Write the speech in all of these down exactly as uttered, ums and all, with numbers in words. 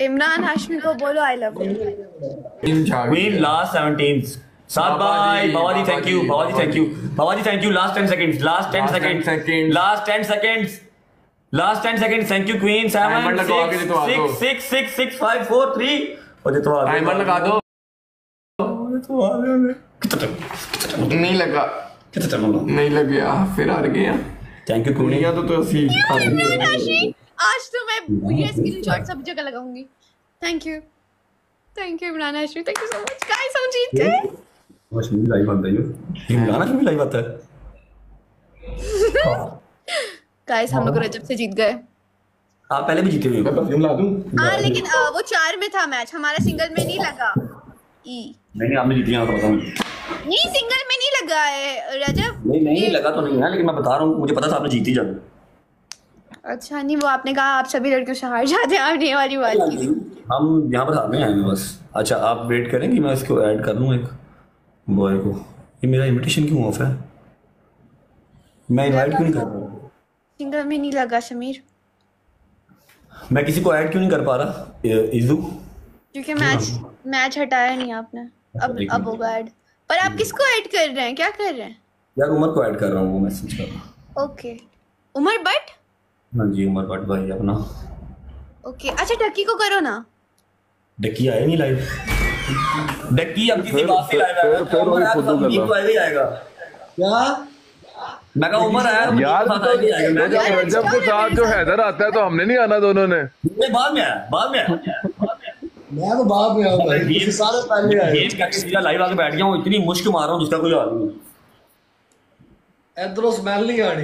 इमरान हाशमी को बोलो I love you. Queen last seventeen. सात भाई बाबा जी थैंक यू, बाबा जी थैंक यू, बाबा जी thank you. Last ten seconds, last ten seconds, last ten seconds, last ten seconds. Thank you queen. Seven six six six six five four three और जितवा timer लगा दो। नहीं लगा, नहीं लग गया, फिर हार गया। Thank you queen. तो तो असली आज तो मैं ये स्क्रीनशॉट सब जगह लगाऊंगी। Thank you, thank you Imran Hashmi, thank you so much guys. हम जीत गए। बस मेरी लाइव आता है ये इमरान हाशमी लाइव आता है गाइस। हम लोग रजब से जीत गए। आप पहले भी जीते हुए। मैं परफ्यूम ला दूं? हां लेकिन आ, वो चार में था मैच, हमारा सिंगल में नहीं लगा। ई नहीं नहीं आपने जीती, आपको बताऊं। नहीं सिंगल में नहीं लगा है रजब। नहीं नहीं लगा तो नहीं है, लेकिन मैं बता रहा हूँ मुझे पता था आपने जीती जाना। अच्छा नहीं, वो आपने कहा आप सभी लड़कियों से हार जाते हैं, आपने ये वाली बात की। हम यहाँ पर हारने आए हैं बस। अच्छा आप वेट करें कि मैं इसको ऐड कर लूँ एक बॉय को। ये मेरा इनविटेशन क्यों ऑफ है? मैं इनवाइट क्यों नहीं कर रहा? सिंगल में नहीं लगा समीर। मैं किसी को ऐड क्यों नहीं कर पा रहा इजू? क्योंकि मैच मैच हटाया नहीं आपने। अब अब होगा ऐड। पर आप किसको ऐड कर रहे हैं, क्या कर रहे हैं? यार उमर को ऐड कर रहा हूँ, वो मैसेज कर रहा हूँ। ओके उमर बट। हाँ जी उमर बट भाई अपना। ओके अच्छा डक्की को करो ना। डक्की आया नहीं लाइव। डक्की अब किसी बात से लाइव आएगा। फिर वही फुद्दू कर रहा है। आएगा क्या? मैं कहा उमर आया यार तो रजब के साथ जो हैदर आता है तो हमने नहीं आना दोनों ने। बाद में आया, बाद में आया। मैं तो बाद में आऊंगा, ये सारे पहले आए। गेम का सीधा लाइव आके बैठ गया हूं, इतनी मुश्क मार रहा हूं जिसका कोई हाल नहीं। इधरों स्मेल नहीं आ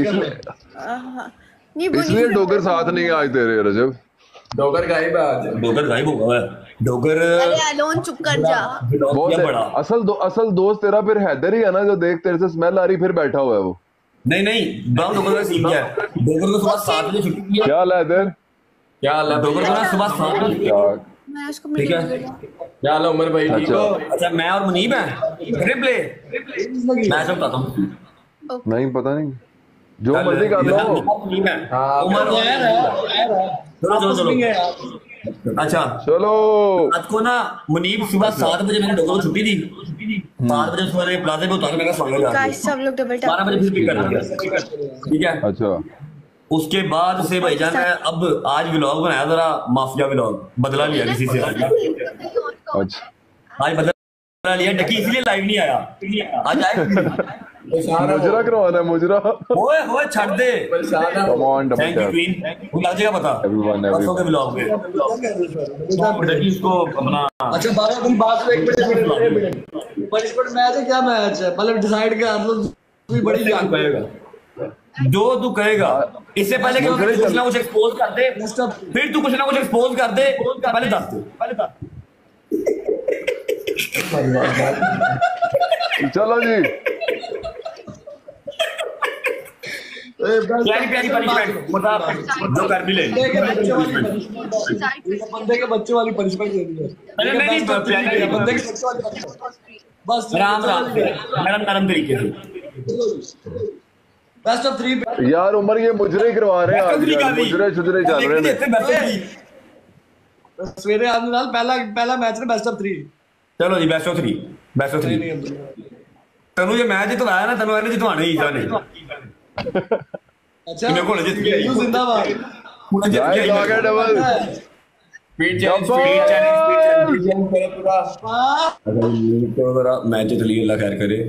रही। इसलिए डोगर साथ नहीं आज तेरे रजब। डोगर गायब है आज। डोगर गायब हो गया है। डोगर अरे अलोन चुप कर जा। बहुत बड़ा असल दो, असल दोस्त तेरा फिर हैदर ही है ना, जो देख तेरे से स्मेल आ रही फिर बैठा हुआ है वो। नहीं नहीं ब्राउन डोगर का सीन क्या है? डोगर को सुबह सात बजे छुट्टी की है। क्या हाल है हैदर? क्या हाल है? डोगर को ना सुबह सात बजे। मैं उसको ठीक है क्या हाल है उमर भाई? ठीक हो? अच्छा मैं और मुनीब हैं। ट्रिपले मैं सब बताता हूं। नहीं पता नहीं, जो मर्जी कर लो। हां उमर चलो चलो अच्छा चलो। रात को ना मुनीब सुबह सात बजे मैंने डोगर को छुट्टी दी। सात बजे सुबह प्लाजे पे उतार मेरा स्वागत है। गाइस सब लोग डबल टैप। बारह बजे फिर पिक करना। ठीक है अच्छा उसके बाद से भाईजान मैं अब आज व्लॉग बनाया, जरा माफिया व्लॉग बदला लिया किसी से। अच्छा आज बदला लिया। डकी इसलिए लाइव नहीं आया आज। आए मुजरा करवाना है मुजरा। ओए ओए छੱਡ दे। Come on double thank you queen. वो लग जाएगा पता परसों के व्लॉग में। डकी इसको अपना। अच्छा बारह दिन बाद एक मिनट पनिशमेंट मैच है, क्या मैच है? मतलब डिसाइड कर लो कोई बड़ी जान कहेगा जो तू कहेगा। इससे पहले कि कुछ ना कुछ एक्सपोज कर दे, फिर तू कुछ ना कुछ एक्सपोज कर दे। पहले दस दे, पहले दस। चलो जी प्यारी प्यारी पनिशमेंट मतलब जो कर भी ले। बंदे के बच्चे वाली पनिशमेंट दे दी है। अरे नहीं प्यारी बंदे के बच्चे वाली बस राम राम नरम नरम तरीके से। बेस्ट ऑफ थ्री यार उमर ये मुजरे करवा रहे हैं, मुजरे छुजरे चल रहे हैं। सवेरे आज नाल पहला पहला मैच ने बेस्ट ऑफ थ्री। चलो जी best of three, best of three. Tanu ये मैच जितवाया ना, तनु ਇਹਨੇ ਜਿਤਵਾਣਾ ਹੀ ਜਾने। अच्छा मेरे को जित गया यू जिंदाबाद। पूरा जित गया आ गया double speed challenge, speed challenge, speed challenge करो पूरा। अगर मेरे को जरा मैच जित लिए अल्लाह खैर करे।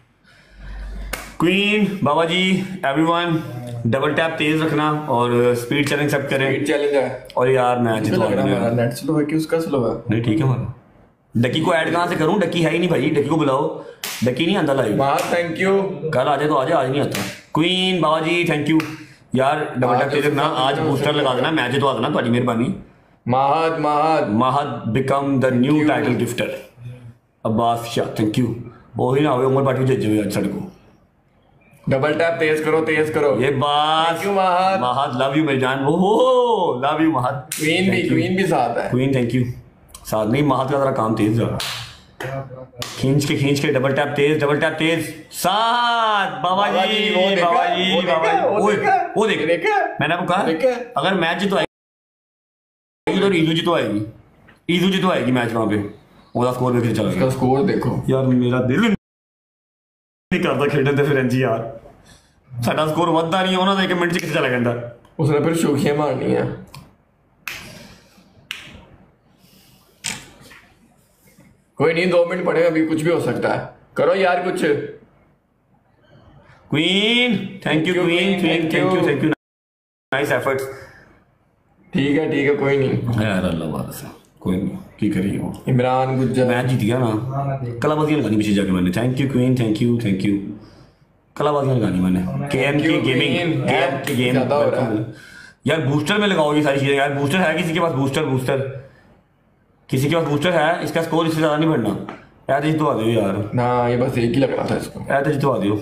क्वीन बाबा जी एवरीवन डबल टैप तेज रखना और स्पीड चैलेंज सब करें। स्पीड चैलेंज है और यार मैच जितवा रहा है। नेट स्लो है कि उसका स्लो है? नहीं ठीक है हमारा। डकी को ऐड कहाँ से करूं? डकी है ही नहीं भाई, डकी को बुलाओ। डकी नहीं आंदा लाइव। मां थैंक यू। कल आ जाए तो आ जाए, आज नहीं आता। क्वीन बाबा जी थैंक यू यार। डबल टैप तेज रखना, आज बूस्टर लगा देना, मैच जितवा देना, तुम्हारी मेहरबानी। Mahad Mahad Mahad become the new title gifter. Abbas Shah thank you. वही ना हो उमर पार्टी भेजे हुए आज सड़को। डबल टैप तेज करो, तेज करो। ये बात thank you Mahad. Mahad love you मेरी जान। ओहो लव यू महद। क्वीन भी क्वीन भी साथ है। Queen thank you. साथ नहीं, महद का जरा काम तेज जा रहा। खींच के खींच के डबल टैप तेज, डबल टैप तेज। साथ बाबा जी बाबा जी बाबा जी। वो देख, मैंने आपको कहा अगर मैच जितवाए इधर ईजू जी तो आएगी, ईजू जी तो आएगी मैच वहां पे, ਉਹਦਾ ਸਕੋਰ ਵੇਖ ਕੇ ਚੱਲ उसका स्कोर देखो ਯਾਰ ਮੇਰਾ ਦਿਲ ਨਹੀਂ ਕਰਦਾ ਖੇਡਣ ਤੇ ਫਿਰ ਇੰਜ ਯਾਰ ਸਾਡਾ ਸਕੋਰ ਵੱਧਦਾ ਨਹੀਂ ਉਹਨਾਂ ਦਾ ਇੱਕ ਮਿੰਟ ਚ ਕਿੱਥੇ ਚਲਾ ਜਾਂਦਾ उसने फिर शोखियां मारनी है कोई नहीं दो मिनट पड़े अभी कुछ भी हो सकता है करो यार कुछ queen thank you queen thank you thank you nice efforts ठीक है ठीक है कोई नहीं यार अल्लाह वाला से कोई नहीं की करिए वो इमरान गुज्जर मैच जीत गया ना कलाबाजियां लगानी पीछे जाके मैंने thank you queen thank you thank you कलाबाजियां लगानी मैंने केएम की गेमिंग केएम की गेम यार बूस्टर में लगाओ ये सारी चीजें यार बूस्टर है किसी के पास बूस्टर बूस्टर किसी के पास बूस्टर है इसका स्कोर इससे ज्यादा नहीं बढ़ना ऐसे जितवा दो यार ना ये बस एक ही लग रहा था इसको ऐसे जितवा दो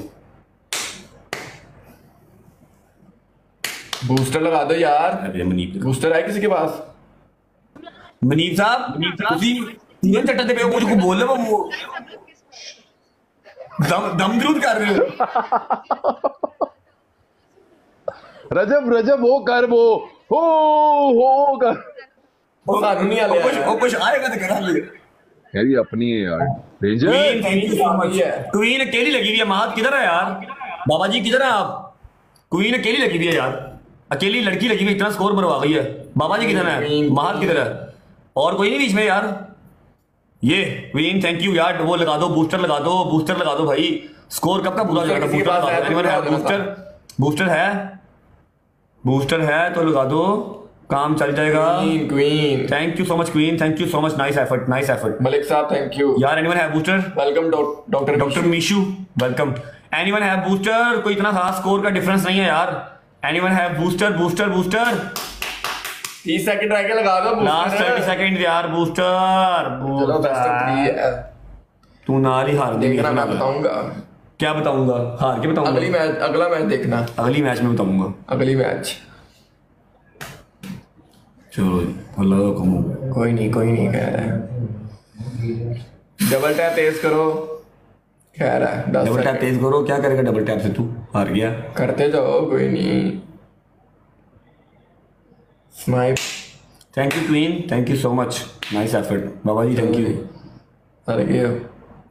बूस्टर लगा दो यार अरे मनीप बूस्टर है किसी के पास मनीप साहब ਤੁਸੀਂ तीन चट्टा ਤੇ ਕੁਝ ਕੋ ਬੋਲ ਲਓ वो दम दम दरूद कर रहे हो रजब रजब वो कर वो हो हो कर वो सानू नहीं आ वो कुछ वो कुछ आएगा तो करा ले यार ये अपनी है यार भेजे queen thank you so much queen अकेली लगी हुई है महत किधर है यार बाबा जी किधर है आप क्वीन अकेली लगी हुई है यार अकेली लड़की लगी हुई इतना स्कोर मरवा गई है बाबा जी किधर है महत किधर है और कोई नहीं बीच में यार ये क्वीन थैंक यू यार वो लगा दो बूस्टर लगा दो बूस्टर लगा दो भाई स्कोर कब का पूरा हो जाएगा बूस्टर बूस्टर है बूस्टर है तो लगा दो काम चल जाएगा queen thank you so much queen thank you so much nice effort nice effort Malik साहब थैंक यू यार एनीवन है booster welcome doctor doctor Meeshu welcome anyone है बूस्टर कोई इतना खास स्कोर का डिफरेंस नहीं है यार एनीवन है बूस्टर बूस्टर बूस्टर तीस सेकंड रह के लगा दो लास्ट थर्टी सेकंड यार बूस्टर चलो बेस्ट ऑफ थ्री है तू नाल ही हार देगी देखना मैं बताऊंगा क्या बताऊंगा हार के बताऊंगा अगली मैच अगला मैच देखना अगली मैच में बताऊंगा अगली मैच चलो अल्लाह का हुक्म हो कोई नहीं कोई नहीं कह रहा है डबल टैप तेज करो कह रहा है दस डबल टैप तेज करो क्या करेगा डबल टैप से तू हार गया करते जाओ कोई नहीं smile thank you queen thank you so much nice effort बाबा जी थैंक यू हार गए हो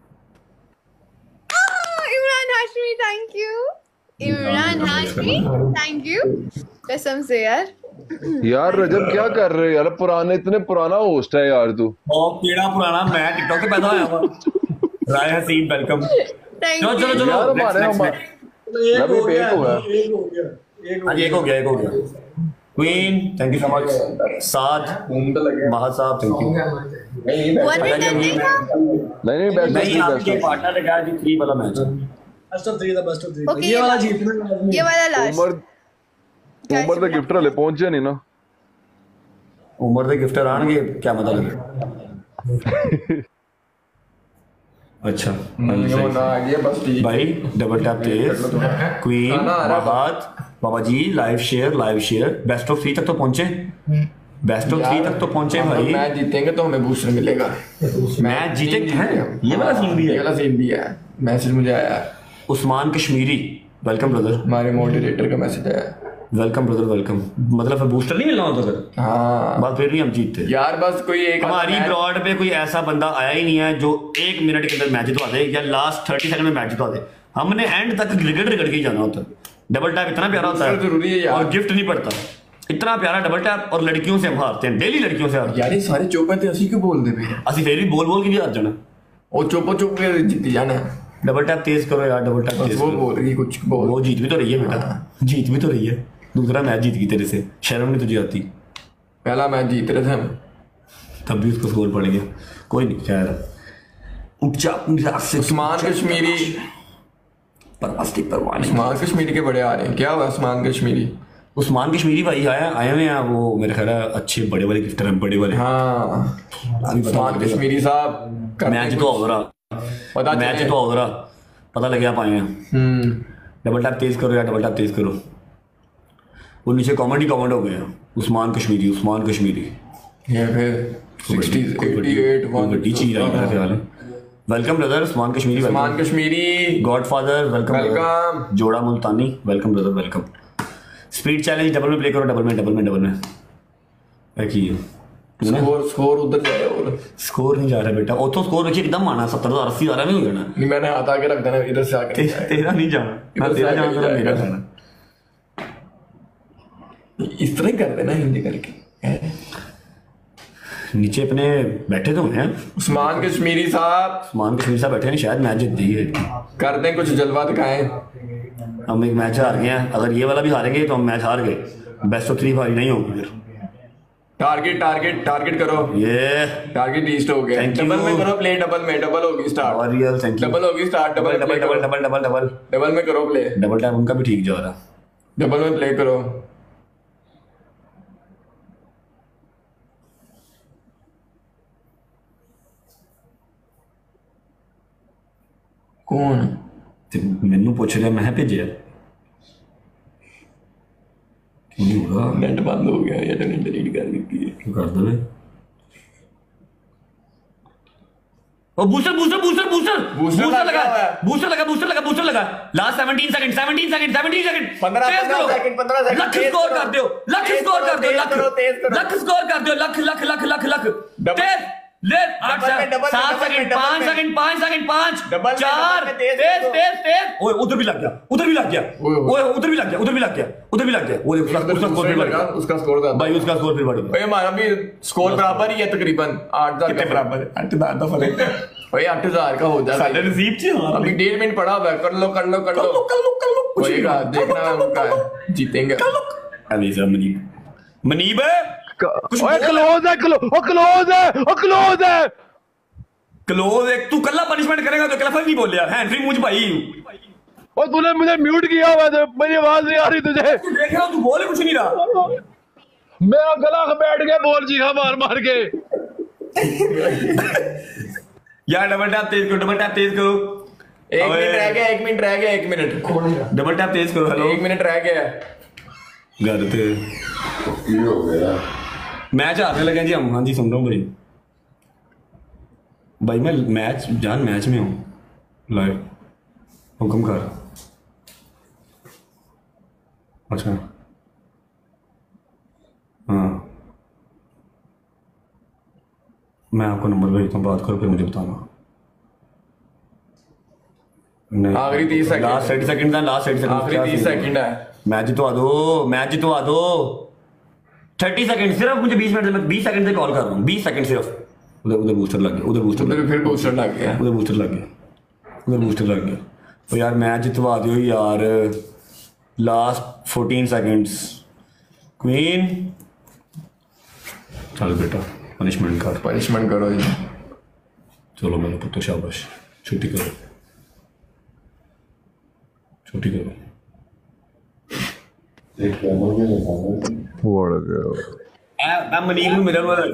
Imran Hashmi thank you Imran Hashmi thank you कसम से यार यार रजब क्या कर रहे हो यार पुराने इतने पुराना होस्ट है यार तू और केड़ा पुराना मैं टिकटॉक पे पैदा होया हुआ राय हसीन वेलकम थैंक चलो चलो यू चलो यार next, हमारे next, हमारे next. एक हो गया एक हो गया। एक हो गया एक हो हाँ जी एक हो गया एक हो गया queen thank you so much Saad Mahat साहब थैंक यू वन मिनट नहीं था नहीं नहीं बेस्ट नहीं ऑफ आपके बेस्ट पार्टनर ने कहा जी थ्री वाला मैच बेस्ट ऑफ थ्री था बेस्ट ऑफ Okay, थ्री ये वाला जीतना लाजमी ये है। वाला last Umar Umar the gifter हले पहुंचे नहीं ना उमर दे गिफ्टर आਣਗੇ क्या मतलब अच्छा यो ना ये बस ठीक भाई डबल टैप तेज क्वीन खाना आ रहा महत बाबा जी live share live share best of three तक तो पहुंचे बेस्ट ऑफ थ्री तक तो पहुंचे भाई मैच जीतेंगे तो हमें बूस्टर मिलेगा मैच जीते हैं ये वाला सीन भी ये है वाला सीन भी है मैसेज मुझे आया उस्मान कश्मीरी वेलकम ब्रदर हमारे मोटिवेटर का मैसेज आया वेलकम ब्रदर वेलकम मतलब फिर बूस्टर नहीं मिलना होता फिर हाँ बस फिर भी हम जीतते यार बस कोई एक हमारी मैच- ब्रॉड पे कोई ऐसा बंदा आया ही नहीं है जो एक मिनट के अंदर मैच जितवा दे या लास्ट थर्टी सेकंड में मैच जितवा दे हमने एंड तक रिगड़ रिगड़ के ही जाना होता है डबल टैप इतना प्यारा होता बूस्टर जरूरी है है यार। और गिफ्ट नहीं पड़ता इतना प्यारा डबल टैप और लड़कियों से हम हारते हैं डेली लड़कियों से हारते हैं यार ये सारे चौपे थे ਅਸੀਂ क्यों बोल दे भैया असि फिर भी बोल बोल के भी हार जाना वो चौपो चौप के जीती जाना डबल टैप तेज करो यार डबल टैप बस तेज वो करो बोल रही कुछ बोल वो जीत भी तो रही है बेटा जीत भी तो रही है दूसरा मैच जीत गई तेरे से शर्म नहीं तुझे आती पहला मैच जीत रहे थे हम तब भी उसको स्कोर पड़ गया कोई नहीं खैर ऊंचा ऊंचा से उस्मान कश्मीरी परवास्ती परवानी उस्मान कश्मीरी के बड़े आ रहे हैं क्या हुआ उस्मान कश्मीरी उस्मान कश्मीरी भाई आया आए हुए हैं वो मेरे ख्याल है अच्छे बड़े वाले गिफ्टर हैं बड़े वाले हाँ अभी पता उस्मान लगेगा। कश्मीरी साहब मैच तो हो रहा पता मैच चले। तो हो रहा पता लगे आप आए हैं हम्म डबल टैप तेज करो यार डबल टैप तेज करो वो नीचे कॉमेंट ही कॉमेंट हो गए हैं उस्मान कश्मीरी उस्मान कश्मीरी ये फिर सिक्सटी एटी एट बड़ी चीज आई मेरा ख्याल है welcome brother Usman Kashmiri Usman Kashmiri godfather welcome welcome जोड़ा Multani welcome brother welcome speed challenge double में प्ले करो डबल में डबल में डबल में रखिए स्कोर स्कोर उधर जाए और स्कोर नहीं जा रहा बेटा, उतो स्कोर देखिए एकदम आना सत्तर हजार अस्सी हजार नहीं हो जाना। नहीं मैंने हाथ आगे रख देना इधर से आके। ते, तेरा नहीं जाना ना, तेरा जाना तो मेरा जाना। इस तरह ही कर देना हिंदी करके। नीचे अपने बैठे तो हैं उस्मान कश्मीरी साहब, उस्मान कश्मीरी साहब बैठे हैं, शायद मैच जीत दी है। कर दें कुछ जलवा दिखाएं। हम एक मैच हार गए हैं, अगर ये वाला भी हारेंगे तो हम मैच हार गए, बेस्ट ऑफ थ्री फाइव नहीं होगी फिर। टारगेट टारगेट टारगेट करो, ये टारगेट रीच हो गया। डबल में करो प्ले, डबल में डबल होगी स्टार्ट। और रियल थैंक यू। डबल होगी start, double double double double double double double में करो प्ले। डबल टैप उनका भी ठीक जा रहा। डबल में प्ले करो। कौन मैनू पूछ रहा, मैं भेजे नहीं होगा, नेट बंद हो गया या नेट डिलीट कर दी क्यों कर दे। ओ booster booster booster booster booster booster लगा लगा है। बूस्टर लगा बूस्टर लगा बूस्टर लगा last seventeen second seventeen second seventeen second पंद्रह सेकंड पंद्रह सेकंड लख स्कोर कर दो, लख स्कोर कर दो, लख लख स्कोर कर दो, लख लख लख लख लख तेज ले आठ सात सेकंड पांच सेकंड पांच सेकंड पांच चार तेज तेज तेज ओए उधर भी लग गया, उधर भी लग गया, ओए उधर भी लग गया, उधर भी लग गया, उधर भी लग गया। वो उसका स्कोर फिर बढ़ गया, उसका स्कोर का भाई उसका स्कोर फिर बढ़ गया। भाई हमारा भी स्कोर बराबर ही है तकरीबन आठ हजार के बराबर है। आठ हजार का फर्क है भाई, आठ हजार का हो जाएगा साढ़े नसीब से। हाँ अभी डेढ़ मिनट पड़ा हुआ है, कर लो कर लो कर लो कर लो कर लो कुछ होएगा, देखना उनका है, जीतेंगे। अभी सर मनीब मनीब ओए क्लोज है, क्लोज ओ क्लोज है, ओ क्लोज है। क्लोज एक तू कल्ला पनिशमेंट करेगा तो कल्ला नहीं बोल यार, हैंड फ्री मुझ भाई। और तूने मुझे म्यूट किया हुआ है, मेरी आवाज नहीं आ रही तुझे। तू देख रहा तू बोले कुछ नहीं रहा। मेरा गला बैठ गया बोल जी हाँ मार मार के। यार डबल टैप तेज करो, डबल टैप तेज करो। एक मिनट रह गया, एक मिनट रह गया, एक मिनट डबल टैप तेज करो। हेलो एक मिनट रह गया। घर पे हो गया मैच हारने लगे जी हम। हाँ जी सुन रहा हूँ भाई। भाई मैं मैच जान मैच में हूँ लाइव, हुक्म कर। अच्छा हाँ मैं आपको नंबर भेजता हूँ, बात करो फिर मुझे बताना। नहीं आखिरी तीस सेकंड, लास्ट थर्टी सेकंड है, लास्ट थर्टी सेकंड आखिरी तीस सेकंड है। मैच जितवा दो, मैच जितवा दो। थर्टी सेकंड सिर्फ मुझे, बीस मिनट से मैं बीस सेकंड से कॉल कर रहा हूँ, बीस सेकंड सिर्फ। उधर उधर बूस्टर लग गया, उधर बूस्टर उधर फिर बूस्टर लग गया, उधर बूस्टर लग गया, उधर बूस्टर लग गया। तो यार मैच जितवा दो यार, लास्ट फोर्टीन सेकंड्स। क्वीन चल बेटा पनिशमेंट कर, पनिशमेंट करो जी। चलो मेरा पुत्र शाबाश, छुट्टी करो छुट्टी करो। मैं मनीब में मिलने वाला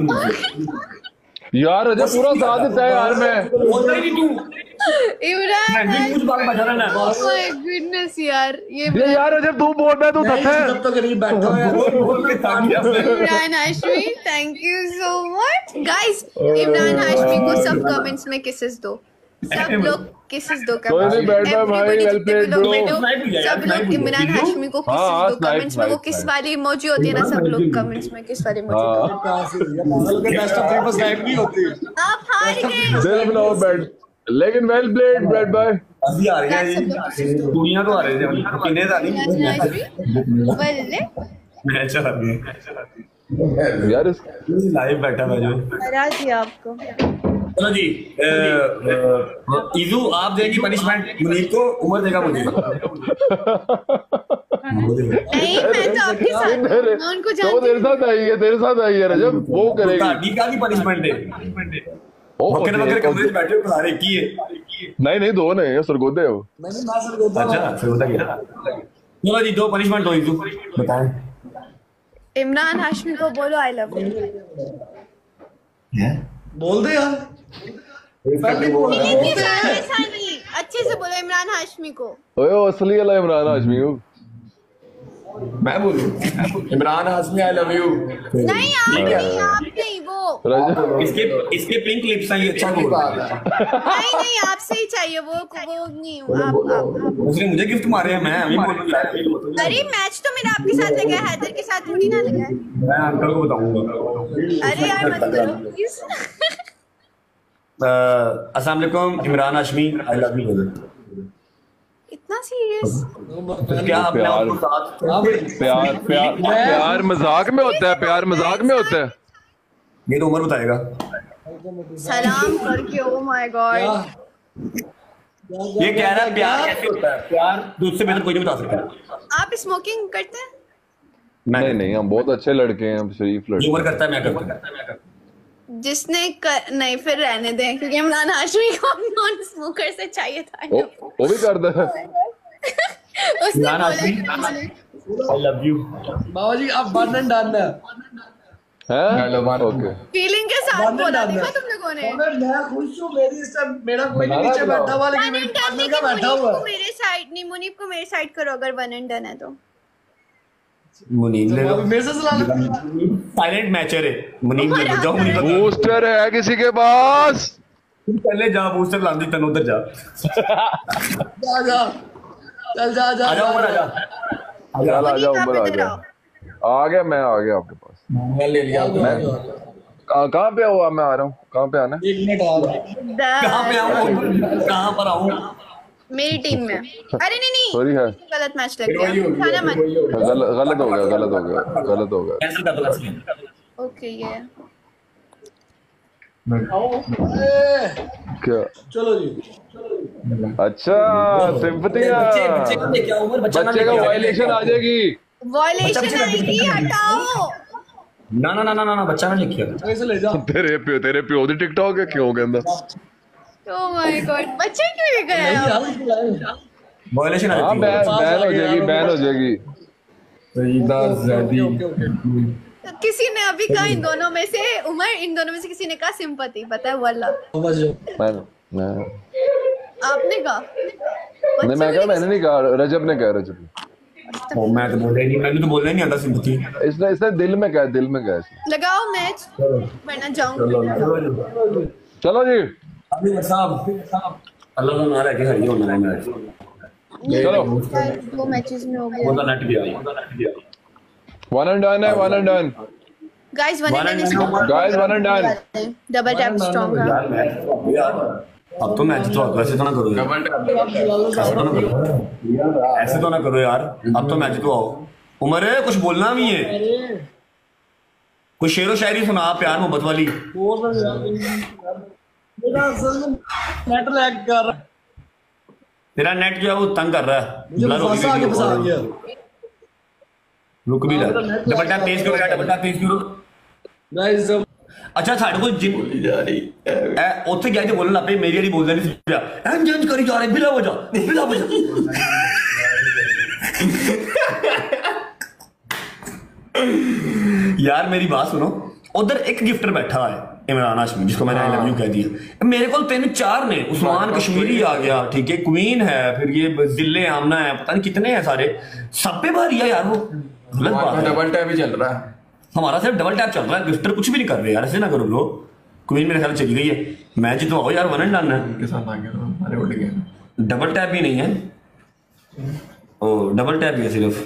यार अजय पूरा साथ देता है यार। मैं बोलता ही नहीं तू, इमरान मैं भी कुछ बात बता रहा oh my goodness यार ये ये यार अजय तू बोल रहा है तू दत्त है। तब तक करीब बैठा हुआ है। Imran Hashmi thank you so much guys. Imran Hashmi को सब कमेंट्स में किसेस दो, सब लोग किसेस दो कोई नहीं, बैठ जा भाई, well played bro। सब लोग इमरान हाशमी को किसेस हाँ, दो कमेंट्स में। वो स्नाइप, किस वाली इमोजी होती है ना, सब लोग कमेंट्स में किस वाली इमोजी दो। बेस्ट ऑफ थ्री पर स्नाइप नहीं होती। आप हार गए सिर्फ नो बैट, लेकिन वेल प्लेड बैट बाय। अभी आ रही है जी, दुनिया तो आ रही है किन्ने था नहीं बल्ले मैच आ रही है यार इस लाइव बैठा मैं जो। हरा दिया आपको। चलो जी इजू आप देंगी पनिशमेंट मुनीब को, उमर देगा मुझे। नहीं मैं तो आपके साथ हूं, मैं उनको तो जानती तेरे साथ आई है, तेरे साथ आई है रजब, वो करेगी। ताड़ी का भी पनिशमेंट है, वक्र वक्र कमरे में बैठे हो बुला रहे की है। नहीं नहीं दो नहीं, सरगोदे हो। मैंने ना सर को अच्छा फिर बता क्या। चलो जी दो पनिशमेंट दो इजू बताएं। इमरान हाशमी को बोलो आई लव यू। बोल दे यार। ऐसा नहीं, अच्छे से बोलो इमरान हाशमी को। ओए वो असली वाला इमरान हाशमी हो। मैं बोलूं Imran Hashmi I love you. नहीं आप नहीं, आप नहीं, वो रजब इसके इसके पिंक लिप्स हैं, ये अच्छा बोल रहा है। नहीं नहीं आपसे ही चाहिए वो वो नहीं आप, आप उसने मुझे गिफ्ट मारे हैं, मैं अभी बोलूंगा। अरे मैच तो मेरा आपके साथ लगा है, हैदर के साथ थोड़ी ना लगा है। मैं अंकल को बताऊंगा। अरे यार मत करो प्लीज। अस्सलाम वालेकुम Imran Hashmi, I love you brother. इतना सीरियस? क्या आपने प्यार आपको साथ प्यार प्यार प्यार मजाक में होता है, प्यार मजाक में होता है। ये तो उमर बताएगा। सलाम करके ओ माय गॉड। ये कह रहा है प्यार कैसे होता है, प्यार दूध से बेहतर कोई नहीं बता सकता। आप स्मोकिंग करते हैं? नहीं नहीं, हम बहुत अच्छे लड़के हैं, हम शरीफ लड़के। उमर करता है, मैं करता हूं। जिसने कर... नहीं फिर रहने दें, क्योंकि इमरान हाशमी को नॉन स्मोकर से चाहिए था। वो वो भी करता है। उसने इमरान हाशमी बोला आई लव यू। बाबा जी आप बर्नन डालना हैं? ओके। फीलिंग के साथ बोला, देखा तुम लोगों ने? मैं खुश हूँ, मेरी इस टाइम मेरा कोई नहीं नीचे बैठा हुआ, लेकिन मेरी पार्टनर का बैठा हुआ है। मेरे साइड नहीं, मुनीब को मेरे साइड करो अगर वन एंड डन है तो। मुनीब ले लो, मेरे से सलाह साइलेंट मैचर है। मुनीब ले लो, जाओ मुनीब। बूस्टर है किसी के पास? पहले जा बूस्टर ला दी, तन उधर जा। जा जा चल जा जा आ जाओ उमर, आ जा। चल आ जाओ ऊपर, आ जाओ। आ गया, मैं आ गया आपके पास। मैं ले लिया। मैं कहाँ पे हुआ? मैं आ रहा हूँ। कहाँ पे आना? एक मिनट आ कहाँ पे आऊँ, कहाँ पर आऊँ? मेरी टीम में। अरे नहीं नहीं सॉरी है, गलत मैच लग गया, खाना मत। गलत गलत हो गया, गलत हो गया, गलत हो गया। कैंसिल कर दो, कैंसिल कर दो। ओके ये क्या? चलो जी। अच्छा सिंपतियाँ, बच्चे बच्चे का लेके आओ उमर, बच्चा ना बच्चे का लेके आओ। वायलेशन आ जाएगी। वॉयलेशन आएगी, हटाओ। ना ना ना ना ना बच्चा ना लेके आओ। ऐसे ले जा। तेरे प्यो तेरे प्यो दी टिकटॉक है क्यों कहंदा? ओह माय गॉड, बच्चे क्यों लेकर आए नहीं हो? यार खिलाए। वॉयलेशन आ हाँ जाती बैन है। बैन हो जाएगी, बैन हो जाएगी। सईदा ज़ैदी। Okay okay. तो किसी ने अभी कहा इन दोनों में से, उमर इन दोनों में से किसी ने कहा सिंपैथी, पता है वल्ला समझ जाओ। मैं मैं आपने कहा? नहीं, मैं कहा, मैंने नहीं कहा, रजब ने कहा, रजब ने। ओ, मैं तो बोल रही नहीं, मैंने तो बोलना ही नहीं आता सिंपैथी। इसने इसने दिल में कहा, दिल में कहा इसने। लगाओ मैच, वरना जाऊंगी। चलो जी, अभी साहब अल्लाह का नारा है कि हरियो होना है मैच। चलो दो मैचेस में हो गया। वो नेट भी आ वन एंड डन है, one and done guys one and done, guys, one and done. Double tap strong है। यार मैच यार, अब तो मैच तो वैसे तो ना करो यार। Double tap. ऐसे तो ना करो, ऐसे तो ना करो यार। अब तो मैच तो आओ। उमर है कुछ बोलना भी है, कुछ शेरो शायरी सुना प्यार मोहब्बत वाली। मेरा असल में नेट लैग कर रहा है। तेरा नेट जो है वो तंग कर रहा है, मुझे ब्लर हो फंसा के फंसा गई। गया। रुक भी रहा, डबल टैप तेज करो यार, डबल टैप तेज करो। गाइस जब अच्छा ਸਾਡੇ ਕੋਲ ਜਿਮ ਐ ਉੱਥੇ ਗਿਆ ਤੇ ਬੋਲਣ ਲੱਪੇ, ਮੇਰੀ ਵਾਲੀ ਬੋਲਦਾ ਨਹੀਂ ਸੀ ਐਂ ਇੰਜ ਕਰੀ ਜਾ ਰਹੇ ਬਿਲਾ ਵਜਾ ਬਿਲਾ ਵਜਾ। यार मेरी बात सुनो, उधर एक गिफ्टर बैठा है इमरान हाशमी, जिसको मैंने आई लव यू कह दिया। मेरे को तीन चार ने, उस्मान कश्मीरी आ गया, ठीक है, क्वीन है, फिर ये जिले आमना है, पता नहीं कितने हैं सारे, सब पे भारी है यार वो। गलत बात है, डबल टैप ही चल रहा है हमारा सिर्फ डबल टैप चल रहा है, गिफ्टर कुछ भी नहीं कर रहे यार, ऐसे ना करो ब्रो। क्वीन मेरे ख्याल चली गई है, मैच तो आओ यार, वन एंड डन है। के साथ आ गया, अरे उड़ गया। डबल टैप भी नहीं है, ओ डबल टैप ही है सिर्फ।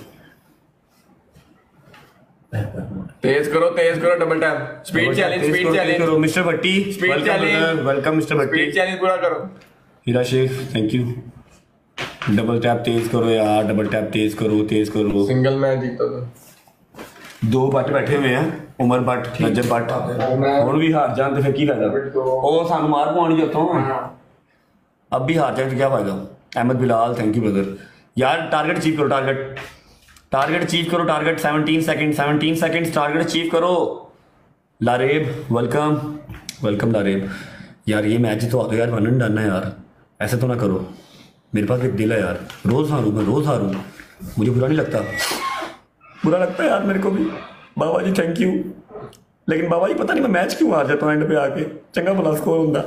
तेज करो, तेज करो, double tap, speed challenge, speed challenge करो mister Bhatti, speed challenge, welcome mister Bhatti, speed challenge पूरा करो। Heera Sheikh thank you. Double tap तेज करो यार, डबल टैप तेज करो, तेज करो। सिंगल मैच जीता था। दो भट्ट बैठे हुए हैं, उमर भट्ट, रजब भट्ट, और भी हार जान तो फिर की फायदा, ओ सानू मार पानी जो उतों अब भी हार जाए तो क्या फायदा। Ahmad Bilal thank you brother. यार टारगेट अचीव करो, टारगेट टारगेट अचीव करो, target seventeen second, seventeen seconds target achieve करो। Laraib welcome, welcome Laraib. यार ये मैच तो आ दो यार, वन एंड डन है यार, ऐसे तो ना करो। मेरे पास एक दिल है यार, रोज हारूं मैं, रोज हारूं, मुझे बुरा नहीं लगता, बुरा लगता है यार मेरे को भी। बाबा जी थैंक यू, लेकिन बाबा जी पता नहीं मैं मैच क्यों हार जाता हूँ एंड पे आके, चंगा भला स्कोर होंदा।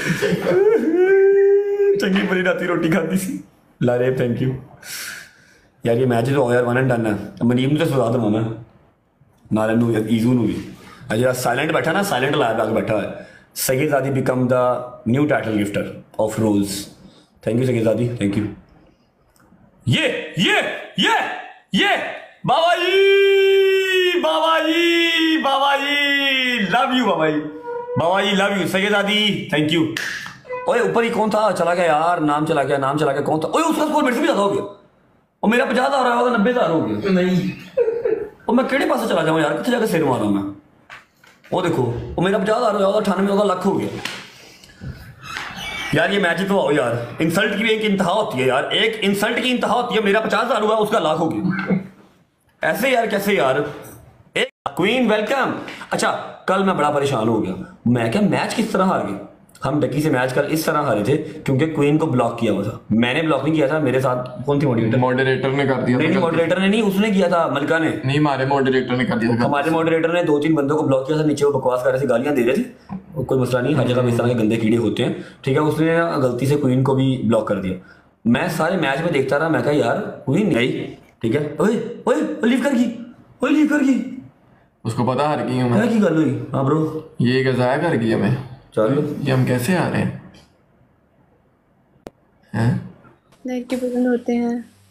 चंगी भली राती रोटी खाती सी। Lareb thank you. यार ये मैच तो यार वन एंड डन है, मनीम ने तो सजा दूंगा मैं, नाले नू ईजू नू भी। अच्छा साइलेंट बैठा ना, साइलेंट लाया आगे बैठा है। Sagheezadi become the new title gifter of rose. Thank you Sagheezadi, thank you. ये ये ये ये Baba ji, Baba ji, Baba ji, love you Baba ji, Baba ji love you. Sagheezadi thank you. ओए ऊपर ही कौन था, चला गया यार, नाम चला गया, नाम चला गया, कौन था? ओए उसका स्कोर मेरे से भी ज्यादा हो गया, और मेरा पचास हजार रहा होगा, नब्बे हजार हो गया। नहीं और मैं केड़े पास चला जाऊँ यार, कितने जाकर सिर मारा मैं। वो देखो वो मेरा पचास हजार हो गया, अठानवे होगा, लाख हो गया यार। ये मैच तो आओ यार, इंसल्ट की भी एक इंतहा होती है यार, एक इंसल्ट की इंतहा होती है। मेरा पचास हजार हुआ, उसका लाख हो गया। ऐसे यार कैसे यार। एक क्वीन वेलकम। अच्छा कल मैं बड़ा परेशान हो गया, मैं क्या मैच किस तरह हार गया। हम डकी से मैच कल इस तरह हारे थे क्योंकि क्वीन को ब्लॉक किया हुआ था। मैंने ब्लॉक नहीं किया था, मेरे साथ कौन थी मॉडरेटर? मॉडरेटर ने कर दिया। नहीं नहीं मॉडरेटर ने नहीं, उसने किया था, मलका ने नहीं, हमारे मॉडरेटर ने कर दिया था। हमारे मॉडरेटर ने दो तीन बंदों को ब्लॉक किया था, नीचे वो बकवास कर रहे थे, गालियां दे रहे थे। कोई मसला नहीं, हर जगह इस तरह के गंदे कीड़े होते हैं, ठीक है। उसने गलती से क्वीन को भी ब्लॉक कर दिया। मैं सारे मैच में देखता रहा, मैं कहा यार क्वीन नहीं, ठीक है। ओए ओए लीव कर गई, ओए लीव कर गई, उसको पता हार गई हूं मैं। क्या की गल हुई? हाँ ब्रो ये गजाया कर गई हमें। चलो ये हम कैसे आ रहे हैं हैं? लड़के पसंद होते हैं।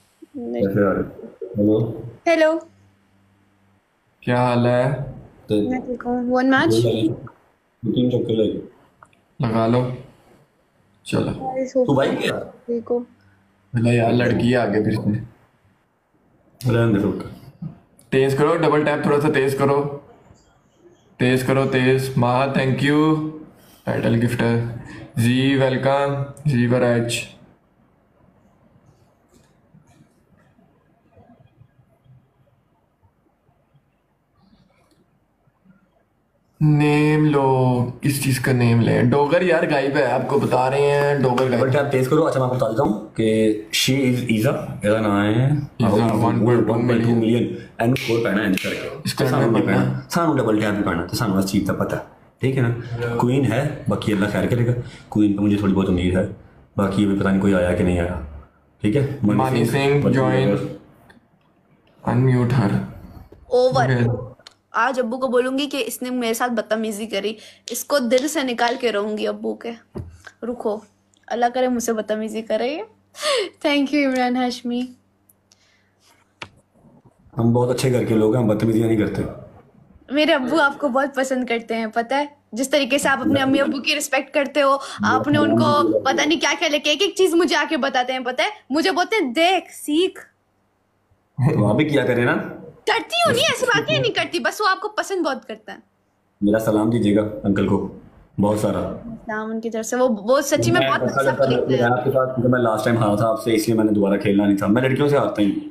हेलो हेलो, क्या हाल है? तो मैं ठीक हूँ। वन मैच तीन चक्के लगे, लगा लो। चलो तू भाई क्या देखो, बोला यार लड़की है आगे फिर से। रहने दे रुक। तेज करो, डबल टैप थोड़ा सा तेज करो, तेज करो तेज। माँ थैंक यू टाइटल गिफ्टर। जी वेलकम, जी वराज। नेम लो, किस चीज का नेम ले? डोगर यार गायब है, आपको बता रहे हैं डोगर गायब। बट आप तेज करो। अच्छा मैं आपको बता देता हूँ कि शी इज ईजा, ਇਹਦਾ ਨਾਮ है one point two million and score पैना है करके। इसका ਸਾਨੂੰ नाम नहीं पैना, ਸਾਨੂੰ डबल टैप भी पैना, तो ਸਾਨੂੰ इस चीज का पता है, ठीक है ना। क्वीन है, बाकी अल्लाह खैर करेगा। क्वीन पे मुझे थोड़ी बहुत उम्मीद है, बाकी अभी पता नहीं कोई आया कि नहीं आया, ठीक है। Mani Singh join, unmute her. Over. आज अब्बू को बोलूंगी कि इसने मेरे साथ बदतमीजी करी, इसको दिल से निकाल के रहूंगी अब्बू के। रुको, अल्लाह करे मुझसे बदतमीजी करे। Thank you Imran Hashmi. हम बहुत अच्छे घर के लोग हैं, हम बदतमीजियां नहीं करते। मेरे अब्बू आपको बहुत पसंद करते हैं, पता है। जिस तरीके से आप अपने अम्मी अब्बू की रिस्पेक्ट करते हो, आपने उनको पता नहीं क्या क्या लेके एक एक चीज मुझे आके बताते हैं, पता है। मुझे बोलते हैं देख सीख। तो आप भी किया करें ना। करती हूँ नहीं, ऐसी बातें नहीं करती, बस वो आपको पसंद बहुत करता है। मेरा सलाम दीजिएगा अंकल को बहुत सारा। नाम उनकी तरफ से, वो वो सच्ची में बहुत अच्छा लिखते हैं। आपके साथ क्योंकि मैं लास्ट टाइम हारा था आपसे, इसलिए मैंने दोबारा खेलना नहीं था। मैं लड़कियों से हारता ही।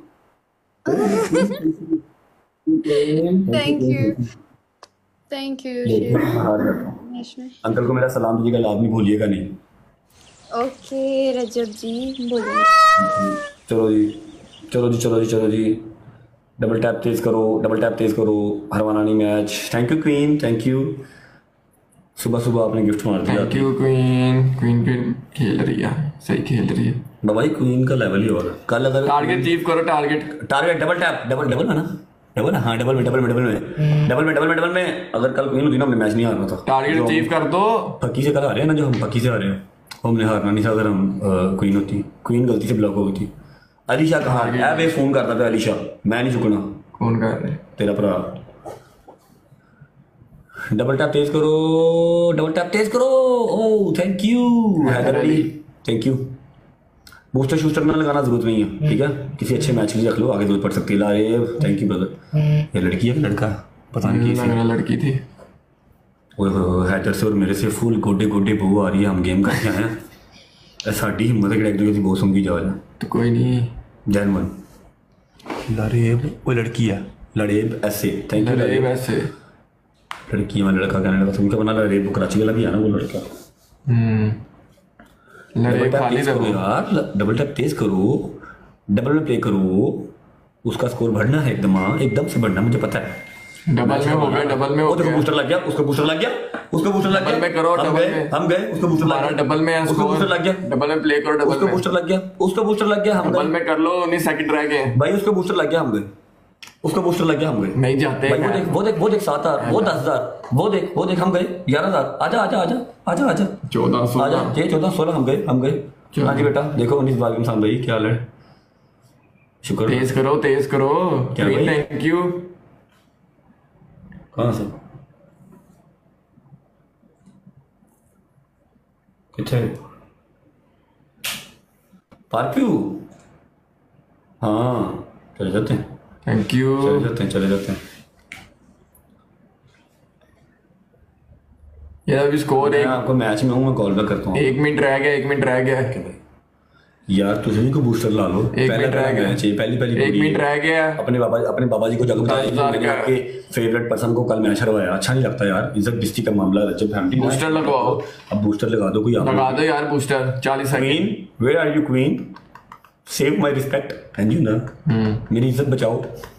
Thank you thank you. Uncle को मेरा सलाम दीजिएगा, लाजमी भूलिएगा नहीं। ओके रजब जी बोलिए। चलो जी चलो जी चलो जी चलो जी डबल टैप तेज करो, डबल टैप तेज करो। हरवाना नहीं match. Thank you queen, thank you. सुबह सुबह आपने गिफ्ट मार दिया। Thank you queen. क्वीन पे खेल रही है, सही खेल रही है भाई। क्वीन का लेवल ही होगा कल। अगर टारगेट अचीव करो, target target double tap, double double है ना, डबल हाँ डबल में डबल में डबल में डबल में डबल में डबल में अगर कल क्वीन होती ना, हमने मैच नहीं हारना था। टारगेट अचीव कर दो। पक्की से कल हारे हैं ना, जो हम पक्की से हारे हैं, हमने हारना नहीं था। अगर हम क्वीन होती, क्वीन गलती से ब्लॉक हो गई थी। अलीशा कहाँ है? वे फोन करता था अलीशा, मैं नहीं चुकना। कौन कर रहे? तेरा भरा। डबल टैप तेज करो, डबल टैप तेज करो। Oh thank you Haider Ali, thank you. Booster शूस्टर ना लगाना जरूरत नहीं है, ठीक है। किसी अच्छे मैच के लिए रख लो, आगे जरूरत पड़ सकती है। लारे थैंक यू ब्रदर। ये लड़की है कि लड़का? पता नहीं किसी लड़की थी। ओह हैदर से और मेरे से फुल गोडे गोडे बहू आ रही है। हम गेम करके आए हैं, साड़ी हिम्मत है कि एक दूसरे की बहुत सुनगी जाओ। तो कोई नहीं जैनवन लड़ेब, वो लड़की है लड़ेब ऐसे। थैंक यू लड़ेब ऐसे। लड़की है, मैं लड़का कहने लगा, तुमको बना लड़ेब। वो कराची वाला भी है ना वो लड़का। हम्म लड़ेब खाली करो यार, डबल टैप तेज करो, डबल में प्ले करो। उसका स्कोर बढ़ना है एकदम, एकदम से बढ़ना, मुझे पता है। डबल में हो गया, डबल में हो गया। बूस्टर लग गया, उसको बूस्टर लग गया, उसको बूस्टर लग गया। डबल में करो, डबल में हम गए, उसको बूस्टर लग गया। डबल में उसको बूस्टर लग गया। डबल में प्ले करो, डबल उसको बूस्टर लग गया, उसको बूस्टर लग गया। हम डबल में कर लो, उन्नीस सेकंड रह गए भाई, उसको बूस्टर लग गया, हम गए। उसका बूस्टर लग गया, हम गए। नहीं जाते भाई वो हैं। देख वो देख वो देख सात हजार, वो दस हजार, वो देख वो देख हम गए ग्यारह हजार। आजा आजा आजा आजा आजा चौदह आजा सोलह ये चौदह सोलह हम गए हम गए। चलो। हाँ जी बेटा देखो उन्नीस वालेकुम सलाम भाई, क्या हाल है? शुक्र। तेज करो तेज करो। क्या भाई? Thank you. कहाँ से कितने पार्क व्यू? हाँ चले जाते हैं थैंक यू। चले जाते हैं चले जाते हैं। यार अभी स्कोर मैं एक आपको मैच में हूँ, मैं कॉल बैक करता हूँ। एक मिनट रह गया एक मिनट रह गया यार तुझे को बूस्टर ला लो। एक पहला मिनट रह पहला गया। मैच है, पहली पहली एक बोली मिनट है। रह गया। अपने बाबा अपने बाबा जी को जग बता दस दीजिए, हजार मैंने का। आपके फेवरेट पर्सन को कल मैच हरवाया। अच्छा नहीं लगता यार, इज्जत बेइज्जती का मामला है जब फैमिली। बूस्टर लगवाओ। अब बूस्टर लगा दो कोई। लगा दो यार बूस्टर चालीस queen second. Where are you queen? Save my respect and you ना, मेरी इज्जत बचाओ।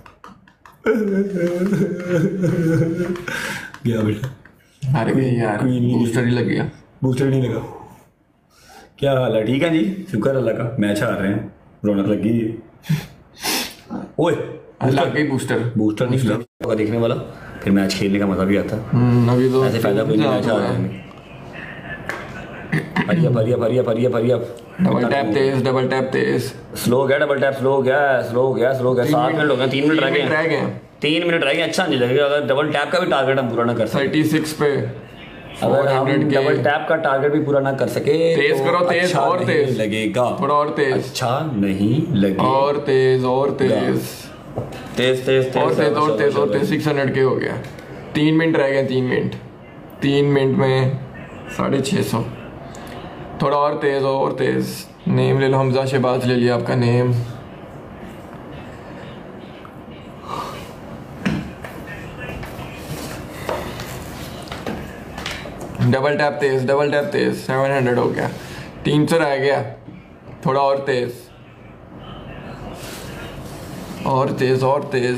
गया बेटा। अरे भाई यार बूस्टर ही लग गया। बूस्टर नहीं लगा। क्या हाल है? ठीक है जी, शुक्र अल्लाह का। मैच हार रहे हैं, रौनक लगी है। ओए लग गई बूस्टर। बूस्टर नहीं होगा देखने वाला, फिर मैच खेलने का मजा भी आता है। हम्म, अभी तो ऐसे फायदा कोई नहीं, मैच हार रहे हैं। हरिया हरिया हरिया हरिया हरिया डबल टैप तेज डबल टैप तेज। स्लो हो गया, डबल टैप स्लो हो गया, स्लो हो गया, स्लो हो गया। सात मिनट हो गए, तीन मिनट रह गए रह गए तीन मिनट रह गए। अच्छा नहीं लगेगा अगर डबल टैप का भी टारगेट हम पूरा ना कर सके। थर्टी सिक्स पे अगर हम फोर हंड्रेड के। डबल टैप का टारगेट भी पूरा ना कर सके तेज तो करो, तेज अच्छा और नहीं तेज। लगेगा। थोड़ा और तेज। अच्छा नहीं लगेगा। और तेज और तेज तेज तेज तेज और तेज और तेज और तेज। सिक्स हंड्रेड के हो गया। तीन मिनट रह गए। तीन मिनट तीन मिनट में साढ़े छः सौ। थोड़ा और तेज और तेज। नेम ले लो, हमजा शहबाज ले लिया आपका नेम। डबल टैप तेज डबल टैप तेज। सेवन हंड्रेड हो गया। तीन सौ रह गया। थोड़ा और तेज और तेज और तेज।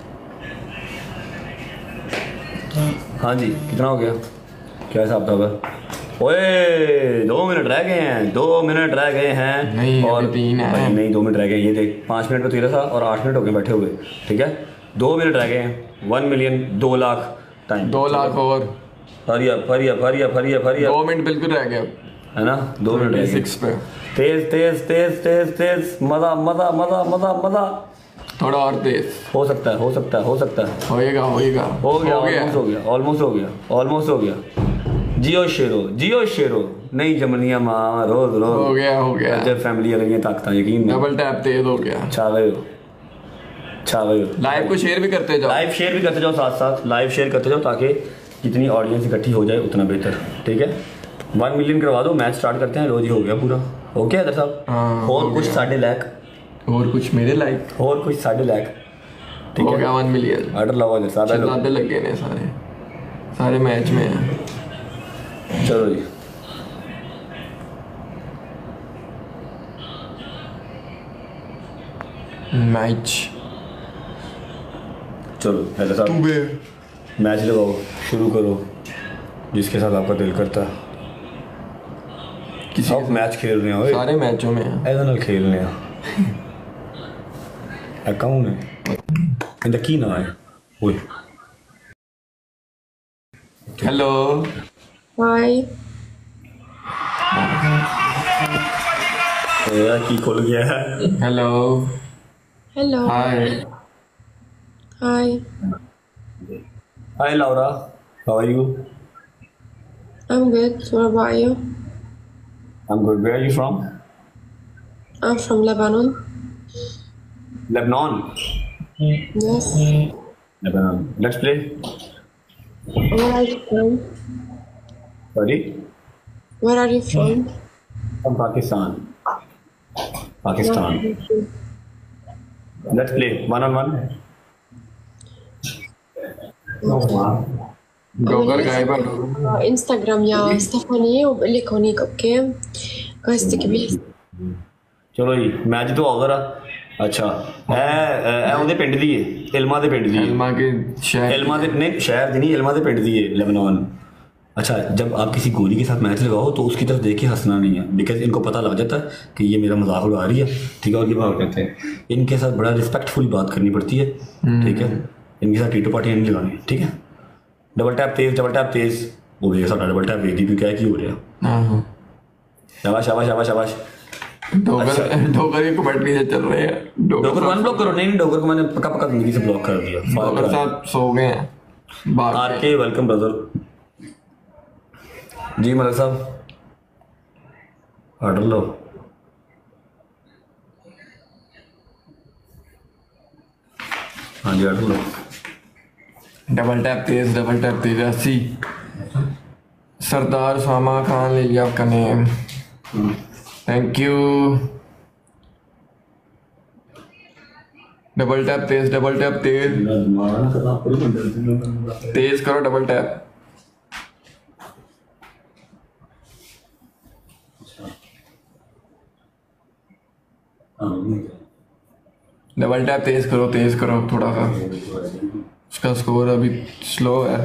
हाँ जी कितना हो गया? क्या हिसाब था है? ओए दो मिनट रह गए हैं, दो मिनट रह गए हैं। नहीं, और अभी तीन है। भाई नहीं, दो मिनट रह गए। ये देख पाँच मिनट में तेरह था और आठ मिनट हो गए बैठे हुए। ठीक है, दो मिनट रह गए हैं। वन मिलियन दो लाख टाइम। दो लाख और hurry up hurry up hurry up hurry up hurry up दो मिनट बिल्कुल रह गया। है ना, दो मिनट रह गए। सिक्स पे तेज तेज तेज तेज तेज। मजा मजा मजा मजा मजा। थोड़ा और तेज। हो सकता है हो सकता है हो सकता है। होएगा होएगा हो गया ऑलमोस्ट हो गया ऑलमोस्ट हो गया ऑलमोस्ट हो गया। जियो शेरो जियो शेरो नहीं जमनिया माँ रोज रोज हो गया हो गया। जब फैमिली अलग ये ताकता यकीन नहीं। डबल टैप तेज हो गया। छा गए हो छा गए हो। लाइव को शेयर भी करते जाओ। लाइव शेयर भी करते जाओ, साथ साथ लाइव शेयर करते जाओ ताकि जितनी ऑडियंस इकट्ठी हो जाए उतना बेहतर। ठीक है, वन मिलियन करवा दो, मैच स्टार्ट करते हैं। रोज ही हो गया पूरा। ओके हैदर साहब। हाँ, और हो कुछ गया। साढ़े लाख और कुछ मेरे लाइक और कुछ साढ़े लाख। ठीक हो है, गया वन मिलियन। ऑर्डर लगाओ हैदर साहब। हेलो। ज्यादा लग गए ने सारे सारे मैच में हैं। चलो जी मैच चलो हैदर साहब मैच लगाओ, शुरू करो जिसके साथ आपका दिल करता है। किसी सब मैच खेल रहे हो सारे मैचों में हैं। ਇਹਦੇ ਨਾਲ खेलने ਆ ਇਹ ਕੌਣ ਹੈ? ਇਹਦਾ ਕੀ ਨਾਮ ਹੈ? ਓਏ हेलो Hi. यार की खुल गया है। Hello Hello. Hi. Hi. Hi Laura, how are you? I'm good. What about you? I'm good. Where are you from? I'm from Lebanon. Lebanon. Yes. Lebanon. Let's play. Where are you from? Sorry. Where are you from? From Pakistan. Pakistan. Let's play one on one. جوجل गायब है। Uh, Instagram يا ستيفاني وبقول لك هونيك اوكي guys تكبير. ਚਲੋ ਜੀ match ਤੋਂ ਆਓ ਜ਼ਰਾ। ਅੱਛਾ ਇਹ ਇਹ ਉਹਦੇ ਪਿੰਡ ਦੀ ਹੈ, ਇਲਮਾ ਦੇ ਪਿੰਡ ਦੀ ਹੈ। इल्मा के शहर ਇਲਮਾ ਦੇ ਨਹੀਂ, ਸ਼ਹਿਰ ਦੀ ਨਹੀਂ, ਇਲਮਾ ਦੇ ਪਿੰਡ ਦੀ ਹੈ ਲੈਬਨਾਨ। अच्छा, जब आप किसी गोरी के साथ मैच लगाओ तो उसकी तरफ देख के हंसना नहीं है, बिकॉज इनको पता लग जाता है कि ये मेरा मजाक उड़ा रही है, ठीक है, और ये भाग जाते हैं। इनके साथ बड़ा रिस्पेक्टफुल बात करनी पड़ती है, ठीक है, इनके साथ टीटो पार्टी नहीं लगानी, ठीक है। डबल टैप तेज, डबल टैप तेज, वो भी साथ डबल टैप दीदी क्या की हो रहा है। शाबाश शाबाश शाबाश शाबाश। डोगर डोगर की कमेंट्री से चल रहे हैं। डोगर को अनब्लॉक करो। नहीं डोगर को मैंने पक्का पक्का जिंदगी से ब्लॉक कर दिया। डोगर साहब सो गए हैं। आर के वेलकम ब्रदर जी। मलिक साहब ऑर्डर लो। हाँ जी ऑर्डर लो। डबल टैप तेज, डबल टैप तेज। अस्सी सरदार उसामा खान ले लिया आपका name, thank you. Double tap तेज, डबल टैप तेज, तेज करो डबल टैप। डबल टैप तेज करो, तेज करो थोड़ा सा, उसका स्कोर अभी स्लो है।